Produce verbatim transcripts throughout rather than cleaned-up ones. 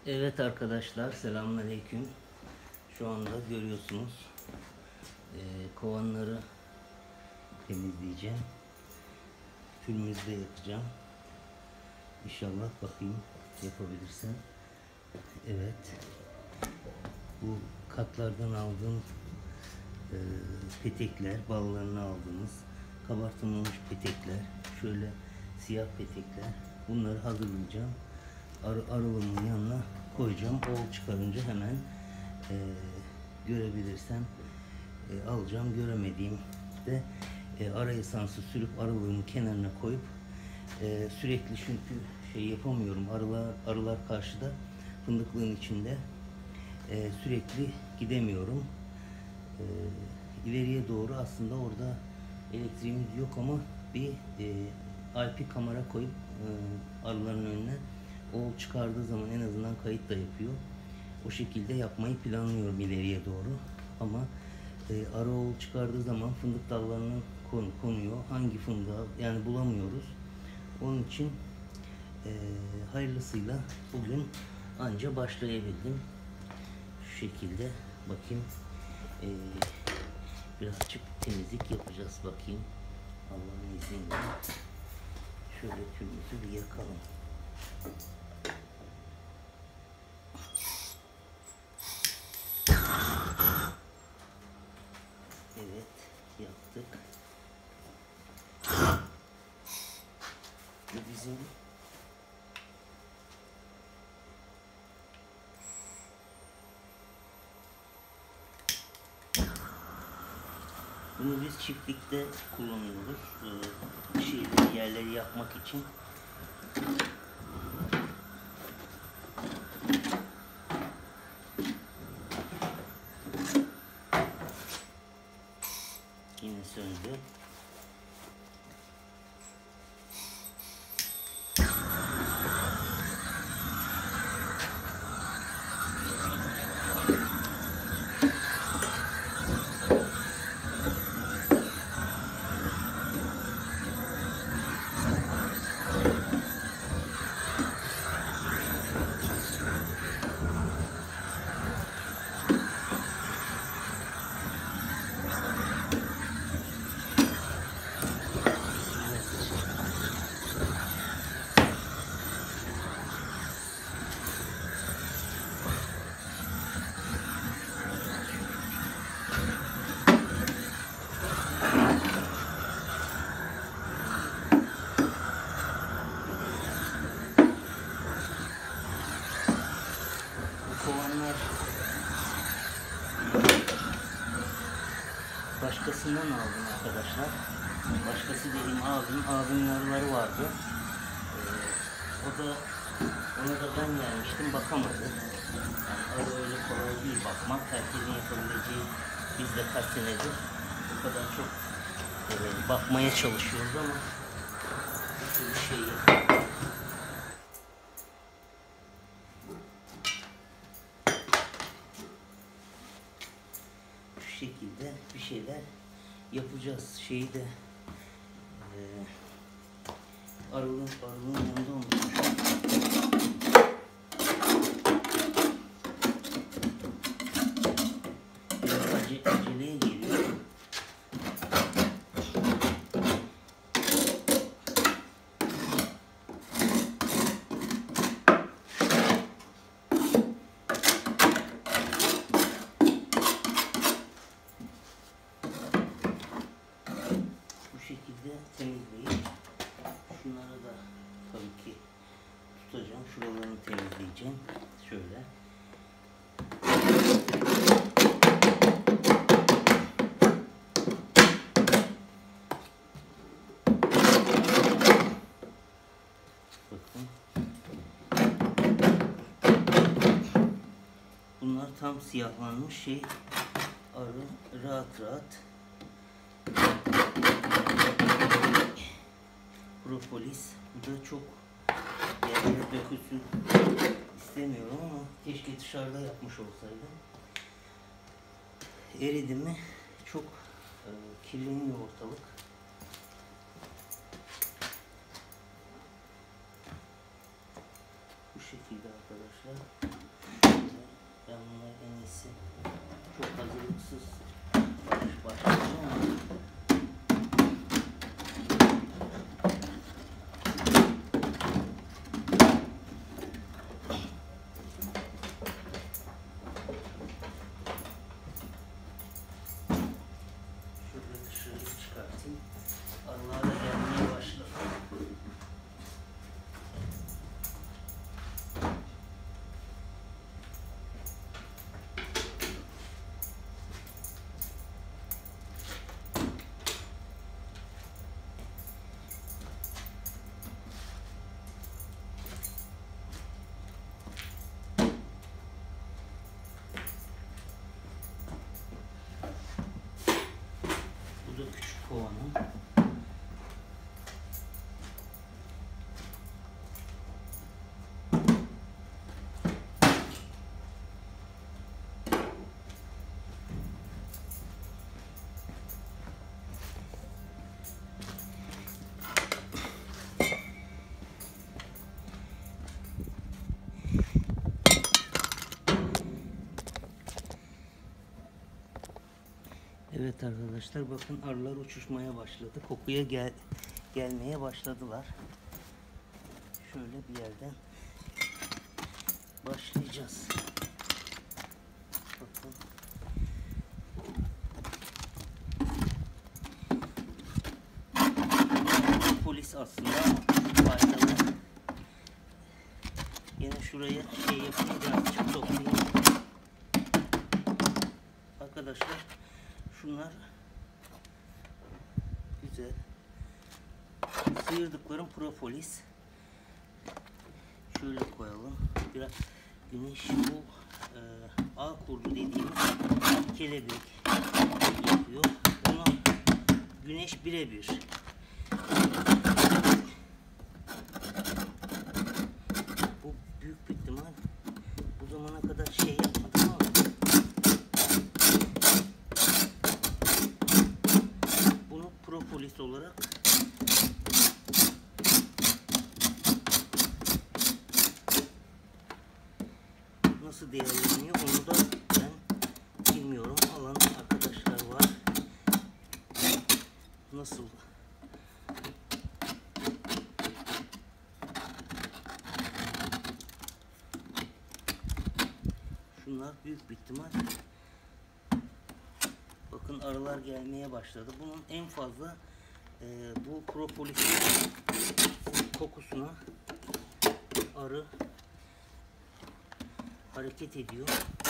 Evet arkadaşlar, selamünaleyküm. Şu anda görüyorsunuz e, kovanları temizleyeceğim. Külümüzde yakacağım. İnşallah bakayım yapabilirsem. Evet. Bu katlardan aldığım e, petekler, ballarını aldığımız kabartılmamış petekler, şöyle siyah petekler. Bunları hazırlayacağım. Ar aralığımın yanına koyacağım. Oğul çıkarınca hemen e, görebilirsem e, alacağım. Göremediğimde e, ara esansı sürüp aralığımın kenarına koyup e, sürekli çünkü şey yapamıyorum. Arılar, arılar karşıda fındıklığın içinde e, sürekli gidemiyorum. E, ileriye doğru aslında orada elektriğimiz yok ama bir e, I P kamera koyup e, arıların önüne oğul çıkardığı zaman en azından kayıt da yapıyor. O şekilde yapmayı planlıyorum ileriye doğru. Ama e, arı oğul çıkardığı zaman fındık dallarına konu, konuyor. Hangi fındığı yani bulamıyoruz. Onun için e, hayırlısıyla bugün anca başlayabildim. Şu şekilde bakayım. E, birazcık temizlik yapacağız bakayım. Allah'ın izniyle. Şöyle külümüzü bir yakalım. Evet, yaptık. Bu bizim bunu biz çiftlikte kullanıyoruz. Ee, şeyleri, yerleri yapmak için. Yine söndü. Kovanlar başkasından aldım arkadaşlar. Başkası dediğim abim, abimin arıları vardı. Ee, o da ona da ben vermiştim, bakamadı. Yani arı öyle kolay değil bakmak. Herkesin yapabileceği, biz de kaç senedir bu kadar çok e, bakmaya çalışıyoruz ama bir şey yok. Şu şekilde bir şeyler yapacağız. Şeyi de e, arılığın, arılığın yanında unutmuşum. Biraz ace, aceleye geliyor. Temizleyip şunları da tabii ki tutacağım. Şuralarını temizleyeceğim. Şöyle. Bakın. Bunlar tam siyahlanmış şey. Arı rahat rahat. Propolis. Bu da çok yerlere dökülsün istemiyorum ama keşke dışarıda yapmış olsaydım. Eridi mi çok e, kirleniyor ortalık. Bu şekilde arkadaşlar. Ben bunları en iyisi çok hazırlıksız başlayacağım ama şöyle dışarı çıkartayım. Arılar da gelmeye başladı. Bu da küçük kovanım. Evet arkadaşlar, bakın arılar uçuşmaya başladı. Kokuya gel gelmeye başladılar. Şöyle bir yerden başlayacağız. Bakın. Polis aslında faydalı. Yine şuraya şey yapayım, birazcık toplayayım. Arkadaşlar şunlar güzel. Sıyırdıklarım propolis. Şöyle koyalım. Biraz güneş, bu e, ağ kurdu dediğimiz kelebek yapıyor. Ona güneş birebir. Bu büyük bir ihtimal bu zamana kadar şey yapmadım ama bunu propolis olarak nasıl değerleniyor onu da ben bilmiyorum. Alan arkadaşlar var. Nasıl? Şunlar büyük bir ihtimal. Bakın arılar gelmeye başladı. Bunun en fazla e, bu propolis kokusuna arı hareket ediyor.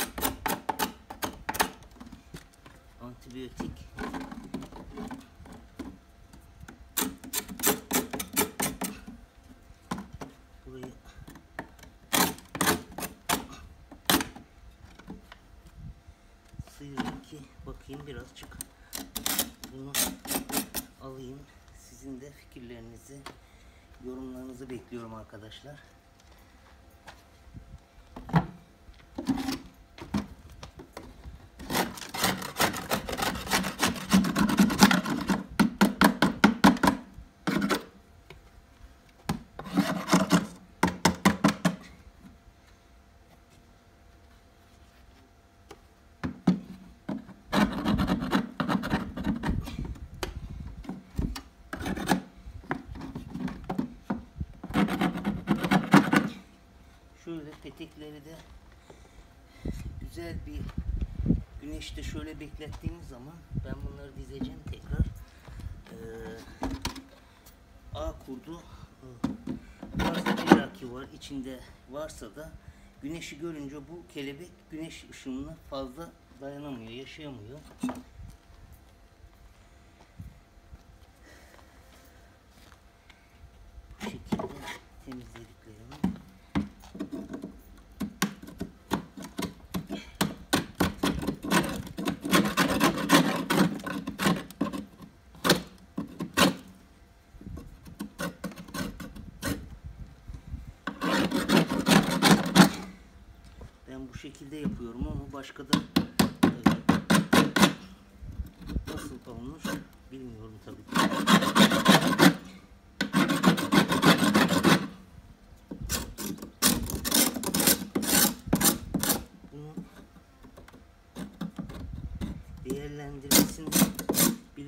Antibiyotik. Burayı sıyırayım ki bakayım birazcık. Bunu alayım. Sizin de fikirlerinizi, yorumlarınızı bekliyorum arkadaşlar. Şöyle petekleri de güzel bir güneşte şöyle beklettiğimiz zaman ben bunları dizeceğim tekrar. Ee, ağ kurdu varsa, illaki var, içinde varsa da güneşi görünce bu kelebek güneş ışınına fazla dayanamıyor, yaşayamıyor. Bu şekilde temizlediklerimi bu şekilde yapıyorum ama başka da e, nasıl olmuş bilmiyorum tabii ki.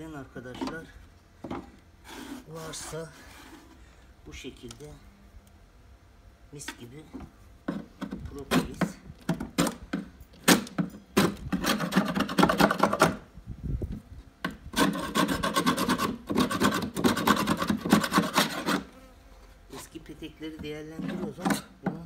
isteyen arkadaşlar varsa bu şekilde mis gibi propolis eski petekleri değerlendiriyoruz ama bunun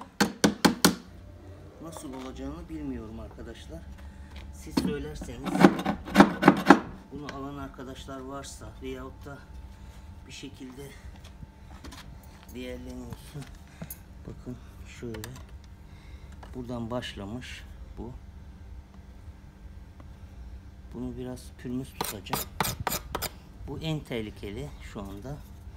nasıl olacağını bilmiyorum arkadaşlar. Siz söylerseniz, bunu alan arkadaşlar varsa veyahut da bir şekilde değerleniyorsun. Bakın şöyle buradan başlamış bu. Bunu biraz pürmüz tutacağım. Bu en tehlikeli şu anda.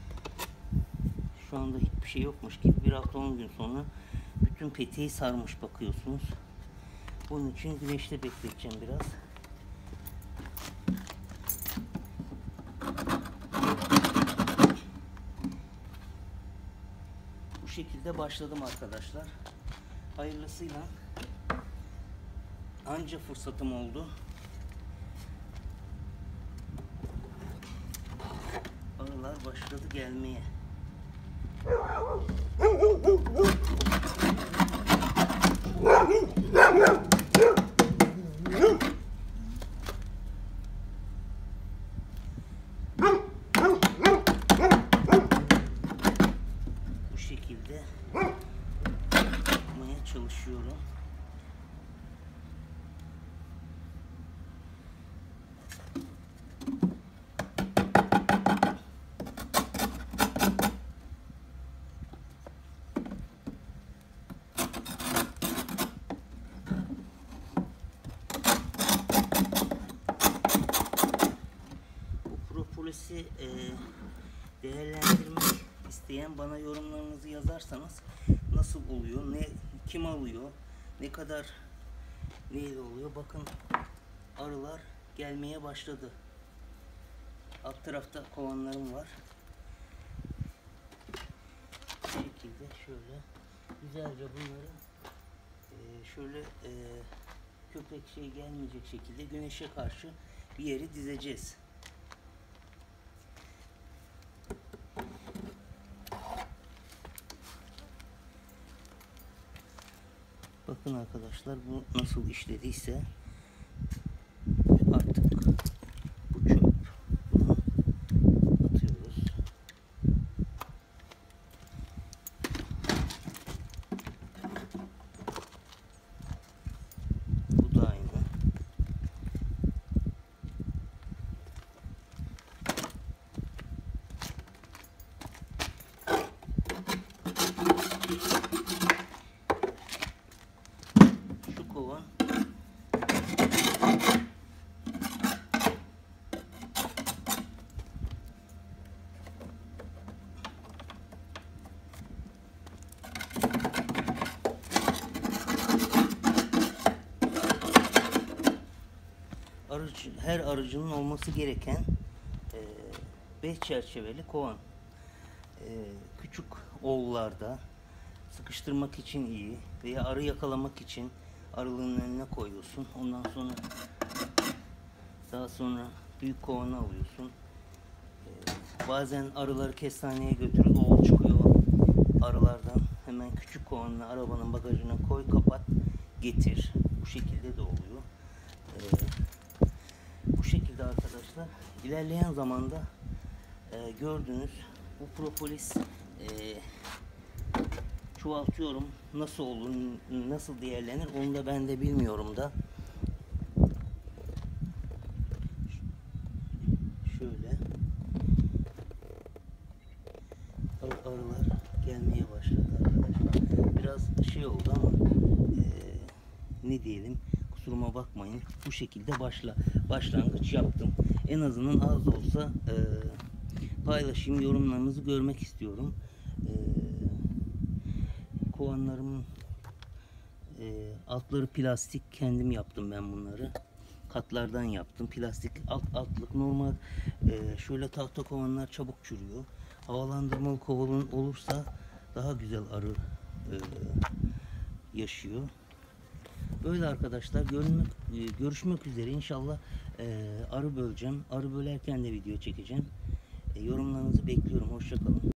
Şu anda hiçbir şey yokmuş gibi bir hafta on gün sonra bütün peteği sarmış bakıyorsunuz. Bunun için güneşte bekleteceğim biraz. Bu şekilde başladım arkadaşlar. Hayırlısıyla anca fırsatım oldu. Arılar başladı gelmeye. Bu şekilde yapmaya çalışıyorum. Polisi e, değerlendirmek isteyen bana yorumlarınızı yazarsanız nasıl oluyor, ne kim alıyor, ne kadar neyle oluyor. Bakın arılar gelmeye başladı. Alt tarafta kovanlarım var. Bu şekilde şöyle güzelce bunları e, şöyle e, köpek şey gelmeyecek şekilde güneşe karşı bir yeri dizeceğiz. Bakın arkadaşlar, bu nasıl işlediyse artık bu çöp, bunu atıyoruz. Bu da aynı. Kovan arıcı, her arıcının olması gereken e, beş çerçeveli kovan. E, küçük oğullarda sıkıştırmak için iyi veya arı yakalamak için arılığın önüne koyuyorsun. Ondan sonra daha sonra büyük kovanı alıyorsun. Ee, bazen arıları kestaneye götürüp oğul çıkıyor arılardan. Hemen küçük kovanını arabanın bagajına koy, kapat, getir. Bu şekilde de oluyor. Ee, bu şekilde arkadaşlar. İlerleyen zamanda e, gördüğünüz bu propolis e, çoğaltıyorum. Nasıl olur, nasıl değerlenir onu da ben de bilmiyorum da. Şöyle arılar gelmeye başladı arkadaşlar. Biraz şey oldu ama e, ne diyelim, kusuruma bakmayın. Bu şekilde başla başlangıç yaptım. En azından az da olsa e, paylaşayım, yorumlarınızı görmek istiyorum. E, Kovanlarımın e, altları plastik, kendim yaptım ben bunları. Katlardan yaptım. Plastik alt altlık normal e, şöyle tahta kovanlar çabuk çürüyor. Havalandırmalı kovan olursa daha güzel arı e, yaşıyor. Böyle arkadaşlar, görünmek, e, görüşmek üzere. İnşallah e, arı böleceğim. Arı bölerken de video çekeceğim. E, yorumlarınızı bekliyorum. Hoşça kalın.